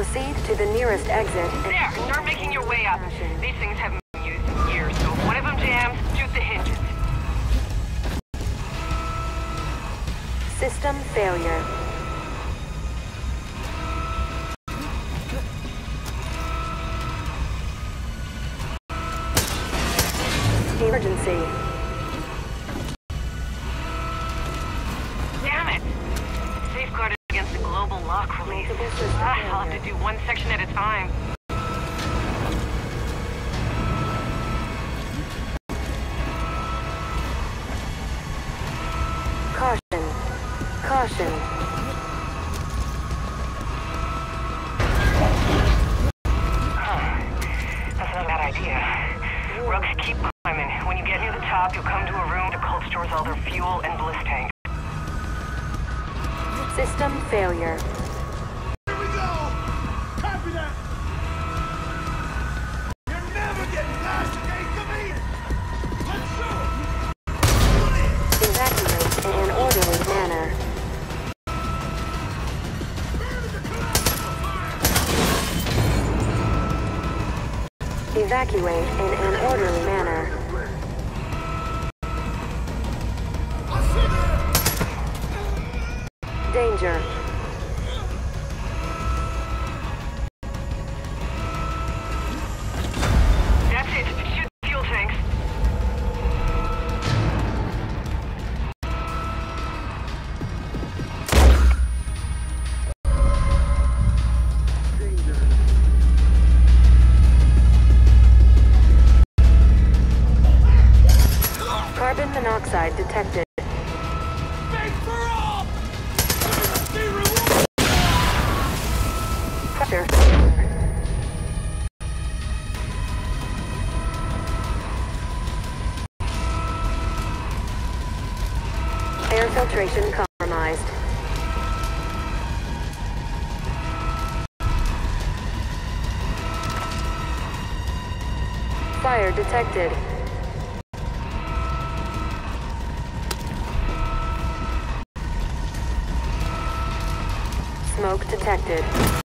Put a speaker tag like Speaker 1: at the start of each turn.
Speaker 1: Proceed to the nearest exit.
Speaker 2: There! Start making your way up. These things haven't been used in years, so if one of them jams, shoot the hinges.
Speaker 1: System failure. Emergency.
Speaker 2: Damn it! Safeguarded against the global lock release. I'll have to do one section at a time.
Speaker 1: Caution. Caution.
Speaker 2: That's not a bad idea. Rook, keep climbing. When you get near the top, you'll come to a room the cult stores all their fuel and bliss tank.
Speaker 1: System failure.
Speaker 3: Here we go! Copy that! You're never getting past the gate to me! Let's shoot!
Speaker 1: Evacuate in an orderly manner. Evacuate in an orderly manner. Danger.
Speaker 2: That's it. Shoot the fuel tanks.
Speaker 1: Carbon monoxide detected. Pressure. Air filtration compromised. Fire detected. Smoke detected.